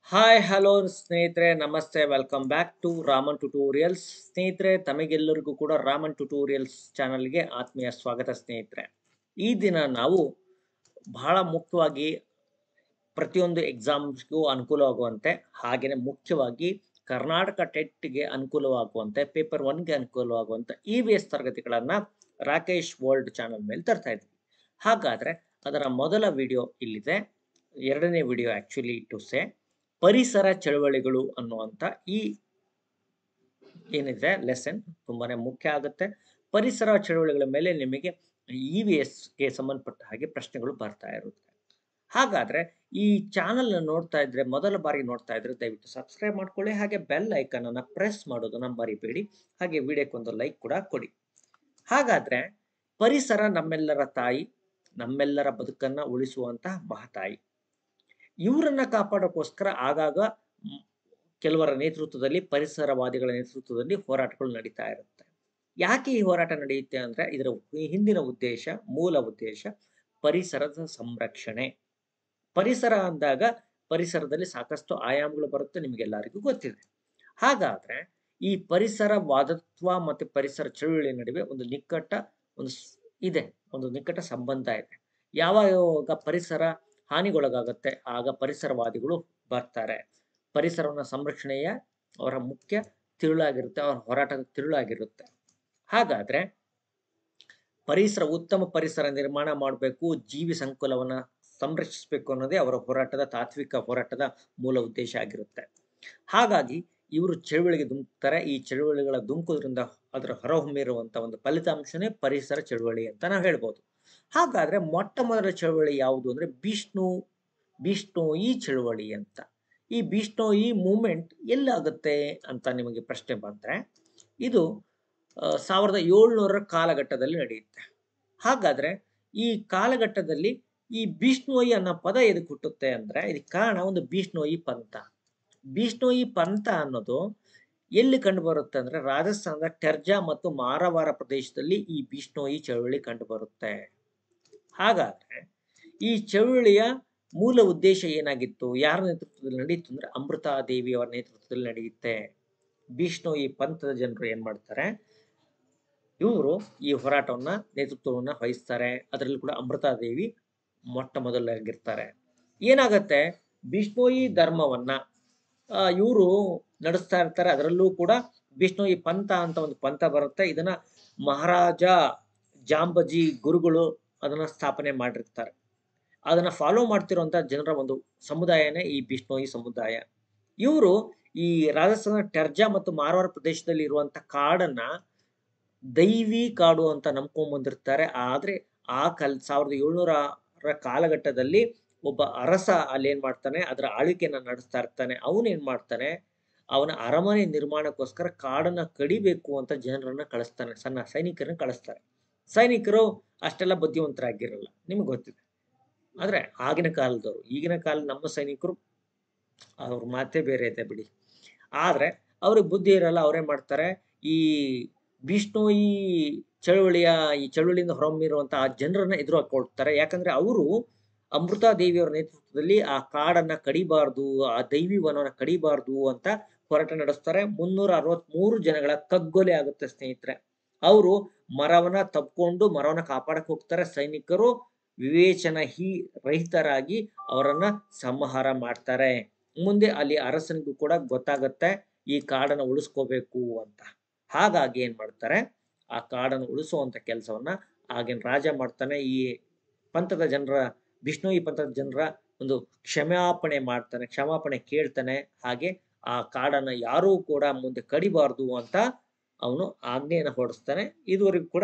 Hi hello ಸ್ನೇಹಿತರೆ ನಮಸ್ತೆ welcome back to Raman tutorials ಸ್ನೇಹಿತರೆ ತಮಗೆಲ್ಲರಿಗೂ ಕೂಡ ರಾಮನ್ ಟ್ಯುಟೋರಿಯಲ್ಸ್ ಚಾನಲ್ಗೆ ಆತ್ಮೀಯ ಸ್ವಾಗತ ಸ್ನೇಹಿತರೆ. ಈ ದಿನ ನಾವು ಬಹಳ ಮುಖ್ಯವಾಗಿ ಪ್ರತಿಯೊಂದು ಎಕ್ಸಾಮ್ಸ್ಗೂ ಅನುಕೂಲವಾಗುವಂತೆ ಹಾಗೆಯೇ ಮುಖ್ಯವಾಗಿ ಕರ್ನಾಟಕ ಟೆಟ್ಗೆ ಅನುಕೂಲವಾಗುವಂತೆ ಪೇಪರ್ 1ಗೆ ಅನುಕೂಲವಾಗುವಂತೆ EVS ತರಗತಿಗಳನ್ನು ರಾಕೇಶ್ ವರ್ಲ್ಡ್ ಚಾನಲ್ ಮೇಲೆ ತರ್ತಾ ಇದ್ವಿ. ಹಾಗಾದರೆ ಅದರ ಮೊದಲ ವಿಡಿಯೋ ಇಲ್ಲಿದೆ, ಎರಡನೇ ವಿಡಿಯೋ ಆ್ಯಕ್ಚುಲಿ ಟು ಸೇ ಪರಿಸರ ಚಳವಳಿಗಳು ಅನ್ನುವಂಥ ಈ ಏನಿದೆ ಲೆಸನ್ ತುಂಬಾನೇ ಮುಖ್ಯ ಆಗುತ್ತೆ. ಪರಿಸರ ಚಳವಳಿಗಳ ಮೇಲೆ ನಿಮಗೆ EVSಗೆ ಸಂಬಂಧಪಟ್ಟ ಹಾಗೆ ಪ್ರಶ್ನೆಗಳು ಬರ್ತಾ ಇರುತ್ತೆ. ಹಾಗಾದ್ರೆ ಈ ಚಾನಲ್ ನೋಡ್ತಾ ಇದ್ರೆ ಮೊದಲ ಬಾರಿ ನೋಡ್ತಾ ಇದ್ರೆ ದಯವಿಟ್ಟು ಸಬ್ಸ್ಕ್ರೈಬ್ ಮಾಡ್ಕೊಳ್ಳಿ, ಹಾಗೆ ಬೆಲ್ ಐಕನ್ ಅನ್ನ ಪ್ರೆಸ್ ಮಾಡೋದನ್ನ ಮರಿಬೇಡಿ, ಹಾಗೆ ವಿಡಿಯೋಕ್ಕೊಂದು ಲೈಕ್ ಕೂಡ ಕೊಡಿ. ಹಾಗಾದ್ರೆ ಪರಿಸರ ನಮ್ಮೆಲ್ಲರ ತಾಯಿ, ನಮ್ಮೆಲ್ಲರ ಬದುಕನ್ನ ಉಳಿಸುವಂತಹ ಮಹತಾಯಿ. ಇವರನ್ನ ಕಾಪಾಡೋಕ್ಕೋಸ್ಕರ ಆಗಾಗ ಕೆಲವರ ನೇತೃತ್ವದಲ್ಲಿ, ಪರಿಸರವಾದಿಗಳ ನೇತೃತ್ವದಲ್ಲಿ ಹೋರಾಟಗಳು ನಡೀತಾ ಇರುತ್ತೆ. ಯಾಕೆ ಈ ಹೋರಾಟ ನಡೆಯುತ್ತೆ ಅಂದ್ರೆ ಇದರ ಹಿಂದಿನ ಉದ್ದೇಶ, ಮೂಲ ಉದ್ದೇಶ ಪರಿಸರದ ಸಂರಕ್ಷಣೆ. ಪರಿಸರ ಅಂದಾಗ ಪರಿಸರದಲ್ಲಿ ಸಾಕಷ್ಟು ಆಯಾಮಗಳು ಬರುತ್ತೆ, ನಿಮಗೆಲ್ಲರಿಗೂ ಗೊತ್ತಿದೆ. ಹಾಗಾದ್ರೆ ಈ ಪರಿಸರವಾದತ್ವ ಮತ್ತೆ ಪರಿಸರ ಚಳುವಳಿ ನಡುವೆ ಒಂದು ನಿಕಟ ಸಂಬಂಧ ಇದೆ. ಯಾವಾಗ ಪರಿಸರ ಹಾನಿಗೊಳಗಾಗುತ್ತೆ ಆಗ ಪರಿಸರವಾದಿಗಳು ಬರ್ತಾರೆ. ಪರಿಸರವನ್ನ ಸಂರಕ್ಷಣೆಯ ಅವರ ಮುಖ್ಯ ತಿರುಳಾಗಿರುತ್ತೆ, ಅವರ ಹೋರಾಟದ ತಿರುಳಾಗಿರುತ್ತೆ. ಹಾಗಾದ್ರೆ ಉತ್ತಮ ಪರಿಸರ ನಿರ್ಮಾಣ ಮಾಡಬೇಕು, ಜೀವಿ ಸಂಕುಲವನ್ನ ಸಂರಕ್ಷಿಸಬೇಕು ಅನ್ನೋದೇ ಅವರ ಹೋರಾಟದ ತಾತ್ವಿಕ ಹೋರಾಟದ ಮೂಲ ಉದ್ದೇಶ ಆಗಿರುತ್ತೆ. ಹಾಗಾಗಿ ಇವರು ಚಳುವಳಿಗೆ ಧುಮುಕ್ತಾರೆ. ಈ ಚಳುವಳಿಗಳ ಧುಮುಕೋದ್ರಿಂದ ಅದರ ಹೊರಹೊಮ್ಮಿರುವಂತ ಒಂದು ಫಲಿತಾಂಶನೇ ಪರಿಸರ ಚಳುವಳಿ ಅಂತ ನಾವು ಹೇಳ್ಬೋದು. ಹಾಗಾದ್ರೆ ಮೊಟ್ಟ ಮೊದಲ ಚಳುವಳಿ ಯಾವುದು ಅಂದ್ರೆ ಬಿಷ್ಣೋಯಿ ಚಳುವಳಿ ಅಂತ. ಈ ಬಿಷ್ಣೋಯಿ ಮೂವ್ಮೆಂಟ್ ಎಲ್ಲಾಗುತ್ತೆ ಅಂತ ನಿಮಗೆ ಪ್ರಶ್ನೆ ಬಂದ್ರೆ ಇದು 1700ರ ಕಾಲಘಟ್ಟದಲ್ಲಿ ನಡೆಯುತ್ತೆ. ಹಾಗಾದ್ರೆ ಈ ಕಾಲಘಟ್ಟದಲ್ಲಿ ಈ ಬಿಷ್ಣೋಯಿ ಅನ್ನೋ ಪದ ಎದಕ್ಕೆ ಹುಟ್ಟುತ್ತೆ ಅಂದ್ರೆ ಇದಕ್ಕೆ ಕಾರಣ ಒಂದು ಬಿಷ್ಣೋಯಿ ಪಂಥ. ಬಿಷ್ಣೋಯಿ ಪಂಥ ಅನ್ನೋದು ಎಲ್ಲಿ ಕಂಡು ಬರುತ್ತೆ ಅಂದ್ರೆ ರಾಜಸ್ಥಾನದ ಟೆರ್ಜಾ ಮತ್ತು ಮಾರವಾರ ಪ್ರದೇಶದಲ್ಲಿ ಈ ಬಿಷ್ಣೋಯಿ ಚಳುವಳಿ ಕಂಡು ಬರುತ್ತೆ. ಹಾಗಾದ್ರೆ ಈ ಚಳುವಳಿಯ ಮೂಲ ಉದ್ದೇಶ ಏನಾಗಿತ್ತು, ಯಾರ ನೇತೃತ್ವದಲ್ಲಿ ನಡೆಯಿತು ಅಂದ್ರೆ ಅಮೃತಾದೇವಿ ಅವರ ನೇತೃತ್ವದಲ್ಲಿ ನಡೆಯುತ್ತೆ. ಬಿಷ್ಣೋಯಿ ಪಂಥದ ಜನರು ಏನ್ ಮಾಡ್ತಾರೆ, ಇವರು ಈ ಹೋರಾಟವನ್ನ ನೇತೃತ್ವವನ್ನ ವಹಿಸ್ತಾರೆ. ಅದರಲ್ಲಿ ಕೂಡ ಅಮೃತಾದೇವಿ ಮೊಟ್ಟ ಮೊದಲಾಗಿರ್ತಾರೆ. ಏನಾಗತ್ತೆ, ಬಿಷ್ಣೋಯಿ ಧರ್ಮವನ್ನ ಇವರು ನಡೆಸ್ತಾ ಇರ್ತಾರೆ. ಅದರಲ್ಲೂ ಕೂಡ ಬಿಷ್ಣೋಯಿ ಪಂಥ ಅಂತ ಒಂದು ಪಂಥ ಬರುತ್ತೆ. ಇದನ್ನ ಮಹಾರಾಜ ಜಾಂಬಜಿ ಗುರುಗಳು ಅದನ್ನ ಸ್ಥಾಪನೆ ಮಾಡಿರ್ತಾರೆ. ಅದನ್ನ ಫಾಲೋ ಮಾಡ್ತಿರುವಂತ ಜನರ ಒಂದು ಸಮುದಾಯನೇ ಈ ಬಿಷ್ಣೋಯಿ ಸಮುದಾಯ. ಇವರು ಈ ರಾಜಸ್ಥಾನ ಟೆರ್ಜಾ ಮತ್ತು ಮಾರವಾರ ಪ್ರದೇಶದಲ್ಲಿ ಇರುವಂತ ಕಾಡನ್ನ ದೈವಿ ಕಾಡು ಅಂತ ನಂಬ್ಕೊಂಡ್ ಬಂದಿರ್ತಾರೆ. ಆದ್ರೆ ಆ 1700ರ ಕಾಲಘಟ್ಟದಲ್ಲಿ ಒಬ್ಬ ಅರಸ ಅಲ್ಲಿ ಏನ್ ಮಾಡ್ತಾನೆ, ಅದರ ಆಳ್ವಿಕೆಯನ್ನ ನಡೆಸ್ತಾ ಇರ್ತಾನೆ. ಅವನೇನ್ ಮಾಡ್ತಾನೆ, ಅವನ ಅರಮನೆ ನಿರ್ಮಾಣಕ್ಕೋಸ್ಕರ ಕಾಡನ್ನ ಕಡಿಬೇಕು ಅಂತ ಜನರನ್ನ ಕಳಿಸ್ತಾನೆ, ಸಣ್ಣ ಸೈನಿಕರನ್ನ ಕಳಿಸ್ತಾರೆ. ಸೈನಿಕರು ಅಷ್ಟೆಲ್ಲ ಬುದ್ಧಿವಂತರಾಗಿರಲ್ಲ, ನಿಮ್ಗೆ ಗೊತ್ತಿದೆ. ಆದ್ರೆ ಆಗಿನ ಕಾಲದವರು, ಈಗಿನ ಕಾಲದ ನಮ್ಮ ಸೈನಿಕರು ಅವ್ರ ಮಾತೇ ಬೇರೆ ಇದೆ ಬಿಡಿ. ಆದ್ರೆ ಅವ್ರಿಗೆ ಬುದ್ಧಿ ಇರಲ್ಲ. ಅವ್ರೇನ್ ಮಾಡ್ತಾರೆ, ಈ ಬಿಷ್ಣೋಯಿ ಈ ಚಳುವಳಿಯಿಂದ ಹೊರಹೊಮ್ಮಿರುವಂತಹ ಆ ಜನರನ್ನ ಎದುರು ಹಾಕೊಳ್ತಾರೆ. ಯಾಕಂದ್ರೆ ಅವರು ಅಮೃತಾದೇವಿಯವರ ನೇತೃತ್ವದಲ್ಲಿ ಆ ಕಾಡನ್ನ ಕಡಿಬಾರ್ದು, ಆ ದೈವಿ ವನವನ್ನ ಕಡಿಬಾರ್ದು ಅಂತ ಹೋರಾಟ ನಡೆಸ್ತಾರೆ. 363 ಜನಗಳ ಕಗ್ಗೊಲೆ ಆಗುತ್ತೆ ಸ್ನೇಹಿತರೆ. ಅವರು ಮರವನ್ನ ತಪ್ಕೊಂಡು ಮರವನ್ನ ಕಾಪಾಡಕ್ ಹೋಗ್ತಾರೆ. ಸೈನಿಕರು ರಹಿತರಾಗಿ ಅವರನ್ನ ಸಂಹಾರ ಮಾಡ್ತಾರೆ. ಮುಂದೆ ಅಲ್ಲಿ ಅರಸನಿಗೂ ಕೂಡ ಗೊತ್ತಾಗತ್ತೆ ಈ ಕಾಡನ್ನ ಉಳಿಸ್ಕೋಬೇಕು ಅಂತ. ಹಾಗಾಗಿ ಏನ್ ಮಾಡ್ತಾರೆ, ಆ ಕಾಡನ್ನು ಉಳಿಸುವಂತ ಕೆಲಸವನ್ನ ಆಗಿನ ರಾಜ ಮಾಡ್ತಾನೆ. ಈ ಪಂಥದ ಜನರ, ಬಿಷ್ಣೋಯಿ ಪಂಥದ ಜನರ ಒಂದು ಕ್ಷಮಾಪಣೆ ಕೇಳ್ತಾನೆ. ಹಾಗೆ ಆ ಕಾಡನ್ನ ಯಾರೂ ಕೂಡ ಮುಂದೆ ಕಡಿಬಾರ್ದು ಅಂತ ಅವನು ಆಜ್ಞೆಯನ್ನು ಹೊರಡಿಸ್ತಾನೆ. ಇದುವರೆಗೂ ಕೂಡ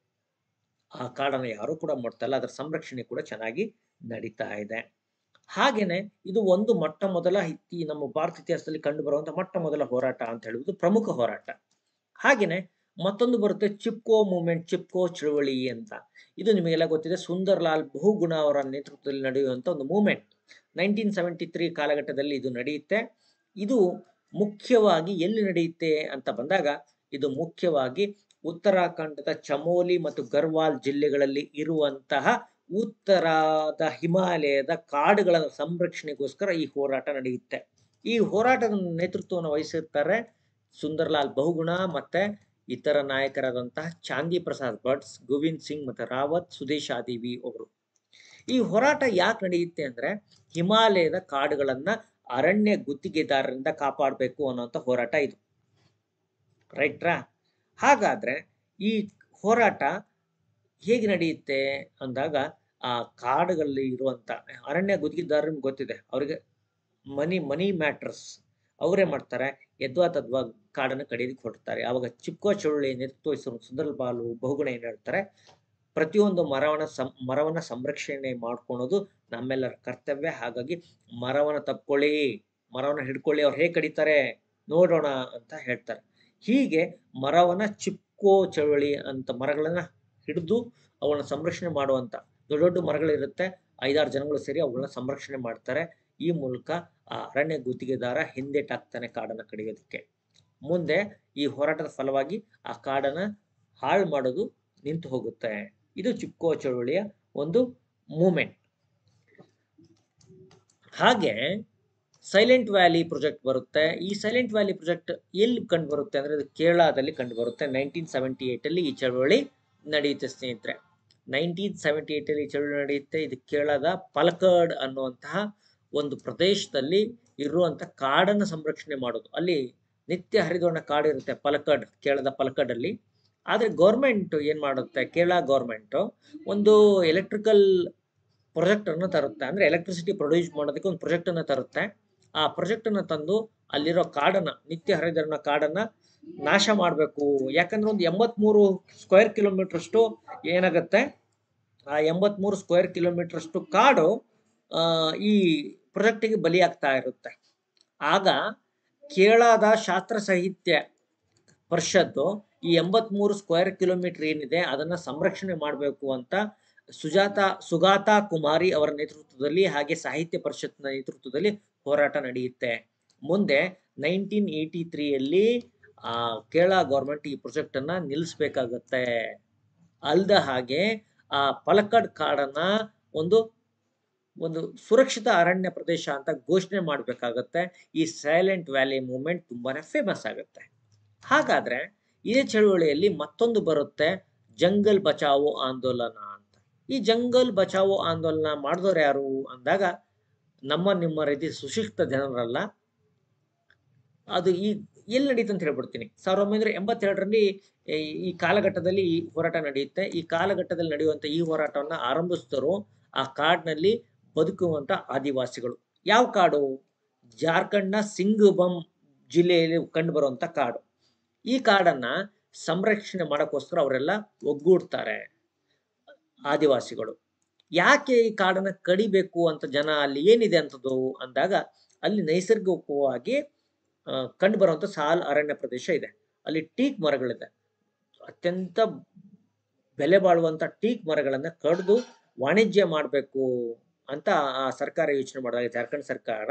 ಆ ಕಾಡನ್ನ ಯಾರು ಕೂಡ ಮಾಡ್ತಲ್ಲ, ಅದರ ಸಂರಕ್ಷಣೆ ಕೂಡ ಚೆನ್ನಾಗಿ ನಡೀತಾ ಇದೆ. ಹಾಗೇನೆ ಇದು ಒಂದು ಮೊಟ್ಟ ಮೊದಲ ನಮ್ಮ ಭಾರತ ಇತಿಹಾಸದಲ್ಲಿ ಕಂಡು ಬರುವಂತ ಮೊಟ್ಟ ಮೊದಲ ಹೋರಾಟ ಅಂತ ಹೇಳುವುದು ಪ್ರಮುಖ ಹೋರಾಟ. ಹಾಗೇನೆ ಮತ್ತೊಂದು ಬರುತ್ತೆ ಚಿಪ್ಕೋ ಮೂವ್ಮೆಂಟ್, ಚಿಪ್ಕೋ ಚಳುವಳಿ ಅಂತ. ಇದು ನಿಮಗೆಲ್ಲ ಗೊತ್ತಿದೆ, ಸುಂದರ್ಲಾಲ್ ಬಹುಗುಣ ಅವರ ನೇತೃತ್ವದಲ್ಲಿ ನಡೆಯುವಂತ ಒಂದು ಮೂವ್ಮೆಂಟ್. 1973 ಕಾಲಘಟ್ಟದಲ್ಲಿ ಇದು ನಡೆಯುತ್ತೆ. ಇದು ಮುಖ್ಯವಾಗಿ ಎಲ್ಲಿ ನಡೆಯುತ್ತೆ ಅಂತ ಬಂದಾಗ ಇದು ಮುಖ್ಯವಾಗಿ ಉತ್ತರಾಖಂಡದ ಚಮೋಲಿ ಮತ್ತು ಗರ್ವಾಲ್ ಜಿಲ್ಲೆಗಳಲ್ಲಿ ಇರುವಂತಹ ಉತ್ತರದ ಹಿಮಾಲಯದ ಕಾಡುಗಳ ಸಂರಕ್ಷಣೆಗೋಸ್ಕರ ಈ ಹೋರಾಟ ನಡೆಯುತ್ತೆ. ಈ ಹೋರಾಟದ ನೇತೃತ್ವವನ್ನು ವಹಿಸಿರ್ತಾರೆ ಸುಂದರ್ಲಾಲ್ ಬಹುಗುಣ ಮತ್ತೆ ಇತರ ನಾಯಕರಾದಂತಹ ಚಾಂದಿ ಪ್ರಸಾದ್ ಭಟ್, ಗೋವಿಂದ್ ಸಿಂಗ್ ಮತ್ತೆ ರಾವತ್, ಸುದೇಶ್ ಆದಿವಿ ಅವರು. ಈ ಹೋರಾಟ ಯಾಕೆ ನಡೆಯುತ್ತೆ ಅಂದ್ರೆ ಹಿಮಾಲಯದ ಕಾಡುಗಳನ್ನ ಅರಣ್ಯ ಗುತ್ತಿಗೆದಾರರಿಂದ ಕಾಪಾಡಬೇಕು ಅನ್ನೋಂಥ ಹೋರಾಟ ಇದು. ರೈಟ್ರಾ? ಹಾಗಾದ್ರೆ ಈ ಹೋರಾಟ ಹೇಗೆ ನಡೆಯುತ್ತೆ ಅಂದಾಗ ಆ ಕಾಡುಗಳಲ್ಲಿ ಇರುವಂತ ಅರಣ್ಯ ಗುತ್ತಿಗೆದಾರರು ನಿಮ್ಗೆ ಗೊತ್ತಿದೆ, ಅವ್ರಿಗೆ ಮನಿ ಮ್ಯಾಟರ್ಸ್, ಅವರೇ ಮಾಡ್ತಾರೆ, ಯದ್ವಾ ತದ್ವಾ ಕಾಡನ್ನು ಕಡಿಯೋದಕ್ಕೆ ಹೊರಡ್ತಾರೆ. ಆವಾಗ ಚಿಪ್ಕೋ ಚಳುವಳಿ ನೇತೃತ್ವ ಸುಂದರ್ಲಾಲ್ ಬಹುಗುಣ ಏನ್ ಹೇಳ್ತಾರೆ, ಪ್ರತಿಯೊಂದು ಮರವನ್ನ ಸಂರಕ್ಷಣೆ ಮಾಡ್ಕೊಳೋದು ನಮ್ಮೆಲ್ಲರ ಕರ್ತವ್ಯ. ಹಾಗಾಗಿ ಮರವನ್ನ ತಪ್ಕೊಳ್ಳಿ, ಮರವನ್ನ ಹಿಡ್ಕೊಳ್ಳಿ, ಅವ್ರು ಹೇಗೆ ಕಡಿತಾರೆ ನೋಡೋಣ ಅಂತ ಹೇಳ್ತಾರೆ. ಹೀಗೆ ಮರವನ್ನ ಚಿಪ್ಕೋ ಚಳುವಳಿ ಅಂತ ಮರಗಳನ್ನ ಹಿಡಿದು ಅವುಗಳನ್ನ ಸಂರಕ್ಷಣೆ ಮಾಡುವಂತ ದೊಡ್ಡ ದೊಡ್ಡ ಮರಗಳಿರುತ್ತೆ, 5-6 ಜನಗಳು ಸೇರಿ ಅವುಗಳನ್ನ ಸಂರಕ್ಷಣೆ ಮಾಡ್ತಾರೆ. ಈ ಮೂಲಕ ಆ ಅರಣ್ಯ ಗುತ್ತಿಗೆದಾರ ಹಿಂದೆಟಾಗ್ತಾನೆ ಕಾಡನ್ನ ಕಡಿಯೋದಕ್ಕೆ. ಮುಂದೆ ಈ ಹೋರಾಟದ ಫಲವಾಗಿ ಆ ಕಾಡನ್ನ ಹಾಳು ಮಾಡೋದು ನಿಂತು ಹೋಗುತ್ತೆ. ಇದು ಚಿಪ್ಕೋ ಚಳುವಳಿಯ ಒಂದು ಮೂಮೆಂಟ್. ಹಾಗೆ ಸೈಲೆಂಟ್ ವ್ಯಾಲಿ ಪ್ರಾಜೆಕ್ಟ್ ಬರುತ್ತೆ. ಈ ಸೈಲೆಂಟ್ ವ್ಯಾಲಿ ಪ್ರಾಜೆಕ್ಟ್ ಎಲ್ಲಿ ಕಂಡು ಬರುತ್ತೆ ಅಂದ್ರೆ ಅದು ಕೇರಳದಲ್ಲಿ ಕಂಡು ಬರುತ್ತೆ. 1978 ಅಲ್ಲಿ ಈ ಚಳುವಳಿ ನಡೆಯುತ್ತೆ ಸ್ನೇಹಿತರೆ. 1978 ಅಲ್ಲಿ ಚಳುವಳಿ ನಡೆಯುತ್ತೆ. ಇದು ಕೇರಳದ ಪಲಕ್ಕಾಡ್ ಅನ್ನುವಂತಹ ಒಂದು ಪ್ರದೇಶದಲ್ಲಿ ಇರುವಂತ ಕಾಡನ್ನು ಸಂರಕ್ಷಣೆ ಮಾಡೋದು. ಅಲ್ಲಿ ನಿತ್ಯ ಹರಿದ್ವರ್ಣ ಕಾಡು ಇರುತ್ತೆ ಪಲಕ್ಕಾಡ್, ಕೇರಳದ ಪಲಕ್ಕಾಡ್ ಅಲ್ಲಿ. ಆದ್ರೆ ಗೌರ್ಮೆಂಟ್ ಏನ್ ಮಾಡುತ್ತೆ, ಕೇರಳ ಗೌರ್ಮೆಂಟ್ ಒಂದು ಎಲೆಕ್ಟ್ರಿಕಲ್ ಪ್ರಾಜೆಕ್ಟ್ ಅನ್ನು ತರುತ್ತೆ. ಅಂದ್ರೆ ಎಲೆಕ್ಟ್ರಿಸಿಟಿ ಪ್ರೊಡ್ಯೂಸ್ ಮಾಡೋದಕ್ಕೆ ಒಂದು ಪ್ರಾಜೆಕ್ಟ್ ಅನ್ನ ತರುತ್ತೆ. ಆ ಪ್ರಾಜೆಕ್ಟ್ ಅನ್ನ ತಂದು ಅಲ್ಲಿರೋ ಕಾಡನ್ನ, ನಿತ್ಯ ಹರಿದ್ವರ್ಣ ಕಾಡನ್ನ ನಾಶ ಮಾಡಬೇಕು. ಯಾಕಂದ್ರೆ ಒಂದು 83 ಸ್ಕ್ವೇರ್ ಕಿಲೋಮೀಟರ್ ಅಷ್ಟು ಏನಾಗುತ್ತೆ, ಆ 83 ಸ್ಕ್ವೇರ್ ಕಿಲೋಮೀಟರ್ ಅಷ್ಟು ಕಾಡು ಈ ಪ್ರಾಜೆಕ್ಟಿಗೆ ಬಲಿಯಾಗ್ತಾ ಇರುತ್ತೆ. ಆಗ ಕೇರಳದ ಶಾಸ್ತ್ರ ಸಾಹಿತ್ಯ ಪರಿಷತ್ತು ಈ 83 ಸ್ಕ್ವೇರ್ ಕಿಲೋಮೀಟರ್ ಏನಿದೆ ಅದನ್ನ ಸಂರಕ್ಷಣೆ ಮಾಡಬೇಕು ಅಂತ ಸುಗಾತಾ ಕುಮಾರಿ ಅವರ ನೇತೃತ್ವದಲ್ಲಿ, ಹಾಗೆ ಸಾಹಿತ್ಯ ಪರಿಷತ್ನ ನೇತೃತ್ವದಲ್ಲಿ ಹೋರಾಟ ನಡೆಯುತ್ತೆ. ಮುಂದೆ 1983 ಕೇರಳ ಗೌರ್ಮೆಂಟ್ ಈ ಪ್ರಾಜೆಕ್ಟ್ ಅನ್ನ ನಿಲ್ಲಿಸಬೇಕಾಗತ್ತೆ. ಅಲ್ದ ಹಾಗೆ ಆ ಪಲಕ್ಕಾಡ್ ಕಾಡನ್ನ ಒಂದು ಸುರಕ್ಷಿತ ಅರಣ್ಯ ಪ್ರದೇಶ ಅಂತ ಘೋಷಣೆ ಮಾಡಬೇಕಾಗತ್ತೆ. ಈ ಸೈಲೆಂಟ್ ವ್ಯಾಲಿ ಮೂವ್ಮೆಂಟ್ ತುಂಬಾನೇ ಫೇಮಸ್ ಆಗುತ್ತೆ. ಹಾಗಾದ್ರೆ ಇದೇ ಚಳುವಳಿಯಲ್ಲಿ ಮತ್ತೊಂದು ಬರುತ್ತೆ, ಜಂಗಲ್ ಬಚಾವೋ ಆಂದೋಲನ ಅಂತ. ಈ ಜಂಗಲ್ ಬಚಾವೋ ಆಂದೋಲನ ಮಾಡಿದವರು ಯಾರು ಅಂದಾಗ ನಿಮ್ಮ ರೀತಿ ಸುಶಿಕ್ಷಿತ ಜನರಲ್ಲ. ಅದು ಎಲ್ಲಿ ನಡೀತು ಅಂತ ಹೇಳ್ಬಿಡ್ತೀನಿ. 1982ರಲ್ಲಿ ಈ ಕಾಲಘಟ್ಟದಲ್ಲಿ ಈ ಹೋರಾಟ ನಡೆಯುತ್ತೆ. ಈ ಕಾಲಘಟ್ಟದಲ್ಲಿ ನಡೆಯುವಂತ ಈ ಹೋರಾಟವನ್ನ ಆರಂಭಿಸಿದವರು ಆ ಕಾಡಿನಲ್ಲಿ ಬದುಕುವಂತ ಆದಿವಾಸಿಗಳು. ಯಾವ ಕಾಡು? ಜಾರ್ಖಂಡ್ನ ಸಿಂಗ್ಭೂಮ್ ಜಿಲ್ಲೆಯಲ್ಲಿ ಕಂಡು ಬರುವಂತ ಕಾಡು. ಈ ಕಾಡನ್ನ ಸಂರಕ್ಷಣೆ ಮಾಡೋಕ್ಕೋಸ್ಕರ ಅವರೆಲ್ಲ ಒಗ್ಗೂಡ್ತಾರೆ ಆದಿವಾಸಿಗಳು. ಯಾಕೆ ಈ ಕಾಡನ್ನ ಕಡಿಬೇಕು ಅಂತ ಜನ, ಅಲ್ಲಿ ಏನಿದೆ ಅಂತದ್ದು ಅಂದಾಗ ಅಲ್ಲಿ ನೈಸರ್ಗಿಕವಾಗಿ ಕಂಡು ಬರುವಂತ ಸಾಲ್ ಅರಣ್ಯ ಪ್ರದೇಶ ಇದೆ. ಅಲ್ಲಿ ಟೀಕ್ ಮರಗಳಿದೆ. ಅತ್ಯಂತ ಬೆಲೆ ಬಾಳುವಂತ ಟೀಕ್ ಮರಗಳನ್ನ ಕಡಿದು ವಾಣಿಜ್ಯ ಮಾಡಬೇಕು ಅಂತ ಆ ಸರ್ಕಾರ ಯೋಚನೆ ಮಾಡಿದಾಗ ಜಾರ್ಖಂಡ್ ಸರ್ಕಾರ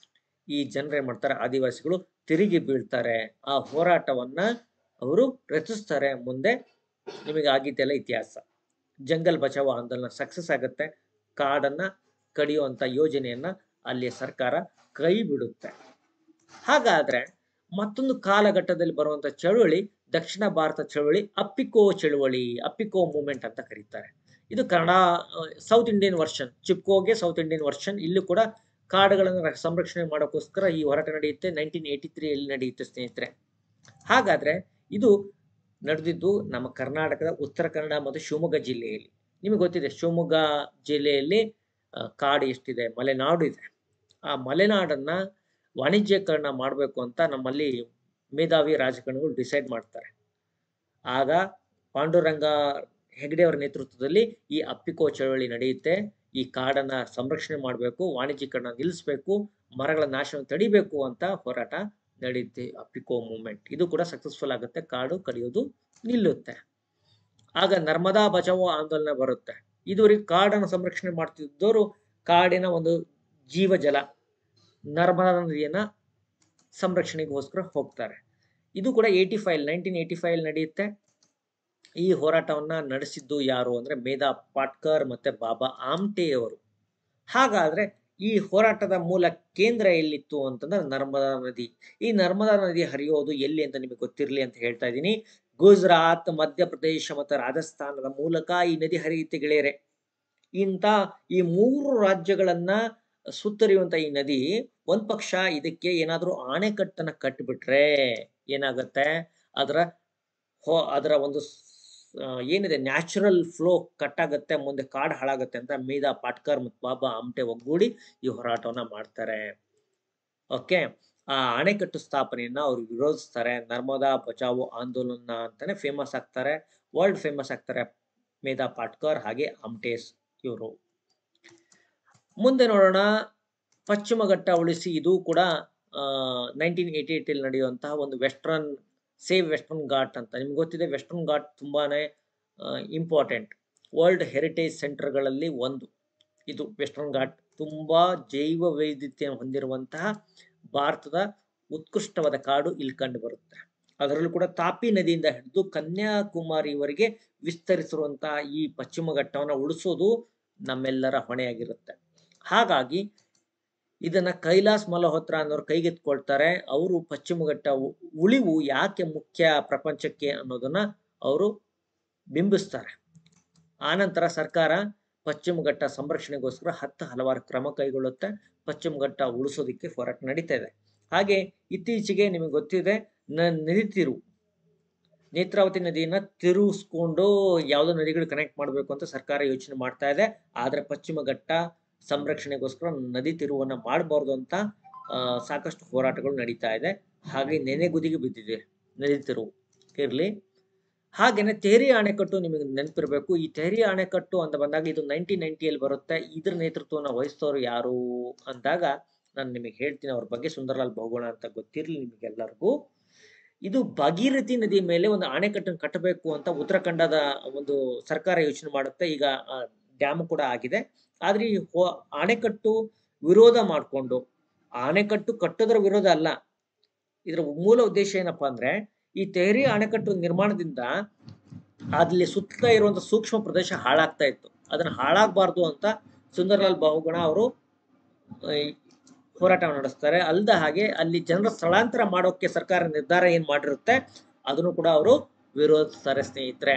ಈ ಜನರೇ ಮಾಡ್ತಾರೆ, ಆದಿವಾಸಿಗಳು ತಿರುಗಿ ಬೀಳ್ತಾರೆ. ಆ ಹೋರಾಟವನ್ನ ಅವರು ರಚಿಸ್ತಾರೆ. ಮುಂದೆ ನಿಮಗೆ ಆಗಿದ್ದೆಲ್ಲ ಇತಿಹಾಸ. ಜಂಗಲ್ ಬಚಾವೋ ಆಂದೋಲನ ಸಕ್ಸಸ್ ಆಗುತ್ತೆ. ಕಾಡನ್ನ ಕಡಿಯುವಂತ ಯೋಜನೆಯನ್ನ ಅಲ್ಲಿಯ ಸರ್ಕಾರ ಕೈ ಬಿಡುತ್ತೆ. ಹಾಗಾದ್ರೆ ಮತ್ತೊಂದು ಕಾಲಘಟ್ಟದಲ್ಲಿ ಬರುವಂತ ಚಳುವಳಿ ದಕ್ಷಿಣ ಭಾರತ ಚಳುವಳಿ, ಅಪ್ಪಿಕೋ ಚಳುವಳಿ, ಅಪ್ಪಿಕೋ ಮೂವ್ಮೆಂಟ್ ಅಂತ ಕರೀತಾರೆ. ಇದು ಕನ್ನಡ ಸೌತ್ ಇಂಡಿಯನ್ ವರ್ಷನ್, ಚಿಪ್ಕೋಗೆ ಸೌತ್ ಇಂಡಿಯನ್ ವರ್ಷನ್. ಇಲ್ಲೂ ಕೂಡ ಕಾಡುಗಳನ್ನು ಸಂರಕ್ಷಣೆ ಮಾಡೋಕ್ಕೋಸ್ಕರ ಈ ಹೋರಾಟ ನಡೆಯುತ್ತೆ. 1983 ಅಲ್ಲಿ ನಡೆಯುತ್ತೆ ಸ್ನೇಹಿತರೆ. ಹಾಗಾದ್ರೆ ಇದು ನಡೆದಿದ್ದು ನಮ್ಮ ಕರ್ನಾಟಕದ ಉತ್ತರ ಕನ್ನಡ ಮತ್ತು ಶಿವಮೊಗ್ಗ ಜಿಲ್ಲೆಯಲ್ಲಿ. ನಿಮಗೆ ಗೊತ್ತಿದೆ ಶಿವಮೊಗ್ಗ ಜಿಲ್ಲೆಯಲ್ಲಿ ಕಾಡು ಎಷ್ಟಿದೆ, ಮಲೆನಾಡು ಇದೆ. ಆ ಮಲೆನಾಡನ್ನ ವಾಣಿಜ್ಯೀಕರಣ ಮಾಡಬೇಕು ಅಂತ ನಮ್ಮಲ್ಲಿ ಮೇಧಾವಿ ರಾಜಕಾರಣಿಗಳು ಡಿಸೈಡ್ ಮಾಡ್ತಾರೆ. ಆಗ ಪಾಂಡುರಂಗ ಹೆಗಡೆ ಅವರ ನೇತೃತ್ವದಲ್ಲಿ ಈ ಅಪ್ಪಿಕೋ ಚಳವಳಿ ನಡೆಯುತ್ತೆ. ಈ ಕಾಡನ್ನ ಸಂರಕ್ಷಣೆ ಮಾಡಬೇಕು, ವಾಣಿಜ್ಯೀಕರಣ ನಿಲ್ಲಿಸಬೇಕು, ಮರಗಳ ನಾಶವನ್ನು ತಡಿಬೇಕು ಅಂತ ಹೋರಾಟ ನಡೆಯುತ್ತೆ, ಅಪ್ಪಿಕೋ ಮೂವ್ಮೆಂಟ್. ಇದು ಕೂಡ ಸಕ್ಸಸ್ಫುಲ್ ಆಗುತ್ತೆ, ಕಾಡು ಕಡಿಯೋದು ನಿಲ್ಲುತ್ತೆ. ಆಗ ನರ್ಮದಾ ಬಚಾವೋ ಆಂದೋಲನ ಬರುತ್ತೆ. ಇದುವರೆಗೆ ಕಾಡನ್ನು ಸಂರಕ್ಷಣೆ ಮಾಡ್ತಿದ್ದವರು ಕಾಡಿನ ಒಂದು ಜೀವಜಲ ನರ್ಮದಾ ನದಿಯನ್ನ ಸಂರಕ್ಷಣೆಗೋಸ್ಕರ ಹೋಗ್ತಾರೆ. ಇದು ಕೂಡ 1985 ನಡೆಯುತ್ತೆ. ಈ ಹೋರಾಟವನ್ನ ನಡೆಸಿದ್ದು ಯಾರು ಅಂದ್ರೆ ಮೇಧಾ ಪಾಟ್ಕರ್ ಮತ್ತೆ ಬಾಬಾ ಆಮ್ಟೆ ಅವರು. ಹಾಗಾದ್ರೆ ಈ ಹೋರಾಟದ ಮೂಲ ಕೇಂದ್ರ ಎಲ್ಲಿತ್ತು ಅಂತಂದ್ರೆ ನರ್ಮದಾ ನದಿ. ಈ ನರ್ಮದಾ ನದಿ ಹರಿಯೋದು ಎಲ್ಲಿ ಅಂತ ನಿಮಗೆ ಗೊತ್ತಿರಲಿ ಅಂತ ಹೇಳ್ತಾ ಇದ್ದೀನಿ. ಗುಜರಾತ್, ಮಧ್ಯಪ್ರದೇಶ ಮತ್ತು ರಾಜಸ್ಥಾನದ ಮೂಲಕ ಈ ನದಿ ಹರಿಯುತ್ತೆ ಗೆಳೆಯರೆ. ಈ 3 ರಾಜ್ಯಗಳನ್ನ ಸುತ್ತರಿಯುವಂತ ಈ ನದಿ ಒಂದ್ ಪಕ್ಷ ಇದಕ್ಕೆ ಏನಾದ್ರೂ ಅಣೆಕಟ್ಟನ್ನ ಕಟ್ಟಿಬಿಟ್ರೆ ಏನಾಗುತ್ತೆ, ಅದರ ಒಂದು ಏನಿದೆ ನ್ಯಾಚುರಲ್ ಫ್ಲೋ ಕಟ್ಟಾಗತ್ತೆ, ಮುಂದೆ ಕಾಡು ಹಾಳಾಗತ್ತೆ ಅಂತ ಮೀರಾ ಪಾಟ್ಕರ್ ಮತ್ತು ಬಾಬಾ ಆಮ್ಟೆ ಒಗ್ಗೂಡಿ ಈ ಹೋರಾಟವನ್ನ ಮಾಡ್ತಾರೆ. ಓಕೆ, ಆ ಅಣೆಕಟ್ಟು ಸ್ಥಾಪನೆಯನ್ನ ಅವ್ರು ವಿರೋಧಿಸ್ತಾರೆ. ನರ್ಮದಾ ಬಚಾವೋ ಆಂದೋಲನ ಅಂತಾನೆ ಫೇಮಸ್ ಆಗ್ತಾರೆ, ವರ್ಲ್ಡ್ ಫೇಮಸ್ ಆಗ್ತಾರೆ ಮೇಧಾ ಪಾಟ್ಕರ್ ಹಾಗೆ ಆಮ್ಟೇಸ್ ಇವರು. ಮುಂದೆ ನೋಡೋಣ, ಪಶ್ಚಿಮ ಘಟ್ಟ ಉಳಿಸಿ. ಇದು ಕೂಡ 1988 ನಡೆಯುವಂತಹ ಒಂದು ಸೇವ್ ವೆಸ್ಟರ್ನ್ ಘಾಟ್ ಅಂತ. ನಿಮ್ಗೆ ಗೊತ್ತಿದೆ, ವೆಸ್ಟರ್ನ್ ಘಾಟ್ ತುಂಬಾನೇ ಇಂಪಾರ್ಟೆಂಟ್, ವರ್ಲ್ಡ್ ಹೆರಿಟೇಜ್ ಸೆಂಟರ್ಗಳಲ್ಲಿ ಒಂದು. ಇದು ವೆಸ್ಟರ್ನ್ ಘಾಟ್ ತುಂಬಾ ಜೈವ ವೈವಿಧ್ಯತೆಯನ್ನು ಹೊಂದಿರುವಂತಹ ಭಾರತದ ಉತ್ಕೃಷ್ಟವಾದ ಕಾಡು ಇಲ್ಲಿ ಕಂಡು ಬರುತ್ತೆ. ಅದರಲ್ಲೂ ಕೂಡ ತಾಪಿ ನದಿಯಿಂದ ಹಿಡಿದು ಕನ್ಯಾಕುಮಾರಿವರೆಗೆ ವಿಸ್ತರಿಸಿರುವಂತಹ ಈ ಪಶ್ಚಿಮ ಘಟ್ಟವನ್ನು ಉಳಿಸೋದು ನಮ್ಮೆಲ್ಲರ ಹೊಣೆಯಾಗಿರುತ್ತೆ. ಹಾಗಾಗಿ ಇದನ್ನ ಕೈಲಾಸ್ ಮಲ್ಹೋತ್ರಾ ಅನ್ನೋರು ಕೈಗೆತ್ಕೊಳ್ತಾರೆ. ಅವರು ಪಶ್ಚಿಮ ಘಟ್ಟ ಉಳಿವು ಯಾಕೆ ಮುಖ್ಯ ಪ್ರಪಂಚಕ್ಕೆ ಅನ್ನೋದನ್ನ ಅವರು ಬಿಂಬಿಸ್ತಾರೆ. ಆನಂತರ ಸರ್ಕಾರ ಪಶ್ಚಿಮ ಘಟ್ಟ ಸಂರಕ್ಷಣೆಗೋಸ್ಕರ ಹಲವಾರು ಕ್ರಮ ಕೈಗೊಳ್ಳುತ್ತೆ. ಪಶ್ಚಿಮ ಘಟ್ಟ ಉಳಿಸೋದಿಕ್ಕೆ ಹೋರಾಟ ನಡೀತಾ ಇದೆ. ಹಾಗೆ ಇತ್ತೀಚೆಗೆ ನಿಮಗೆ ಗೊತ್ತಿದೆ, ನದಿ ತಿರುವು, ನೇತ್ರಾವತಿ ನದಿಯನ್ನ ತಿರುಗಿಸ್ಕೊಂಡು ಯಾವುದೋ ನದಿಗಳು ಕನೆಕ್ಟ್ ಮಾಡಬೇಕು ಅಂತ ಸರ್ಕಾರ ಯೋಚನೆ ಮಾಡ್ತಾ ಇದೆ. ಆದ್ರೆ ಪಶ್ಚಿಮ ಘಟ್ಟ ಸಂರಕ್ಷಣೆಗೋಸ್ಕರ ನದಿ ತಿರುವನ್ನ ಮಾಡಬಾರ್ದು ಅಂತ ಸಾಕಷ್ಟು ಹೋರಾಟಗಳು ನಡೀತಾ ಇದೆ. ಹಾಗೆ ನೆನೆಗುದಿಗೆ ಬಿದ್ದಿದೆ ನದಿ ತಿರುವು ಇರ್ಲಿ. ಹಾಗೇನೆ ತೆಹರಿ ಅಣೆಕಟ್ಟು ನಿಮಗೆ ನೆನಪಿರಬೇಕು. ಈ ತೆಹರಿ ಅಣೆಕಟ್ಟು ಅಂತ ಬಂದಾಗ ಇದು 1990 ಬರುತ್ತೆ. ಇದ್ರ ನೇತೃತ್ವವನ್ನು ವಹಿಸ್ತವ್ರು ಯಾರು ಅಂದಾಗ ನಾನು ನಿಮಗೆ ಹೇಳ್ತೀನಿ ಅವ್ರ ಬಗ್ಗೆ. ಸುಂದರಲಾಲ್ ಬಹುಗುಣ ಅಂತ ಗೊತ್ತಿರಲಿ ನಿಮಗೆಲ್ಲರಿಗೂ. ಇದು ಭಾಗೀರಥಿ ನದಿ ಮೇಲೆ ಒಂದು ಅಣೆಕಟ್ಟನ್ನು ಕಟ್ಟಬೇಕು ಅಂತ ಉತ್ತರಾಖಂಡದ ಒಂದು ಸರ್ಕಾರ ಯೋಚನೆ ಮಾಡುತ್ತೆ. ಈಗ ಡ್ಯಾಮ್ ಕೂಡ ಆಗಿದೆ. ಆದ್ರೆ ಈ ಅಣೆಕಟ್ಟು ವಿರೋಧ ಮಾಡಿಕೊಂಡು, ಅಣೆಕಟ್ಟು ಕಟ್ಟೋದ್ರ ವಿರೋಧ ಅಲ್ಲ, ಇದರ ಮೂಲ ಉದ್ದೇಶ ಏನಪ್ಪಾ ಅಂದ್ರೆ, ಈ ತೆಹರಿ ಅಣೆಕಟ್ಟು ನಿರ್ಮಾಣದಿಂದ ಅಲ್ಲಿ ಸುತ್ತ ಇರುವಂತ ಸೂಕ್ಷ್ಮ ಪ್ರದೇಶ ಹಾಳಾಗ್ತಾ ಇತ್ತು. ಅದನ್ನ ಹಾಳಾಗಬಾರ್ದು ಅಂತ ಸುಂದರಲಾಲ್ ಬಹುಗುಣ ಅವರು ಹೋರಾಟ ನಡೆಸ್ತಾರೆ. ಅಲ್ದ ಹಾಗೆ ಅಲ್ಲಿ ಜನರ ಸ್ಥಳಾಂತರ ಮಾಡೋಕೆ ಸರ್ಕಾರ ನಿರ್ಧಾರ ಏನ್ ಮಾಡಿರುತ್ತೆ ಅದನ್ನು ಕೂಡ ಅವರು ವಿರೋಧಿಸ್ತಾರೆ ಸ್ನೇಹಿತರೆ.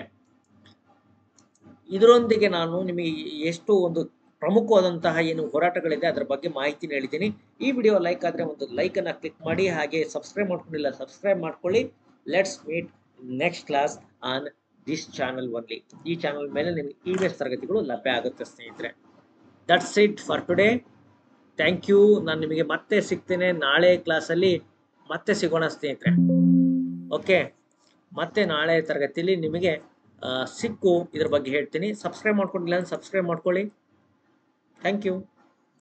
ಇದರೊಂದಿಗೆ ನಾನು ನಿಮಗೆ ಎಷ್ಟು ಒಂದು ಪ್ರಮುಖವಾದಂತಹ ಏನು ಹೋರಾಟಗಳಿದೆ ಅದರ ಬಗ್ಗೆ ಮಾಹಿತಿನ ಹೇಳಿದ್ದೀನಿ. ಈ ವಿಡಿಯೋ ಲೈಕ್ ಆದ್ರೆ ಒಂದು ಲೈಕ್ ಅನ್ನ ಕ್ಲಿಕ್ ಮಾಡಿ, ಹಾಗೆ ಸಬ್ಸ್ಕ್ರೈಬ್ ಮಾಡ್ಕೊಂಡಿಲ್ಲ ಸಬ್ಸ್ಕ್ರೈಬ್ ಮಾಡ್ಕೊಳ್ಳಿ. Let's meet next class on this channel only. ಈ ಚಾನಲ್ ಮೇಲೆ ನಿಮಗೆ EVS ತರಗತಿಗಳು ಲಭ್ಯ ಆಗುತ್ತೆ ಸ್ನೇಹಿತರೆ. That's it for today. Thank you. ನಾನು ನಿಮಗೆ ಮತ್ತೆ ಸಿಗ್ತೇನೆ ನಾಳೆ ಕ್ಲಾಸಲ್ಲಿ. ಮತ್ತೆ ಸಿಗೋಣ ಸ್ನೇಹಿತರೆ. ಓಕೆ, ಮತ್ತೆ ನಾಳೆ ತರಗತಿಯಲ್ಲಿ ನಿಮಗೆ ಸಿಕ್ಕು ಇದ್ರ ಬಗ್ಗೆ ಹೇಳ್ತೀನಿ. ಸಬ್ಸ್ಕ್ರೈಬ್ ಮಾಡ್ಕೊಂಡಿಲ್ಲ ಅಂದ್ರೆ ಸಬ್ಸ್ಕ್ರೈಬ್ ಮಾಡ್ಕೊಳ್ಳಿ. Thank you.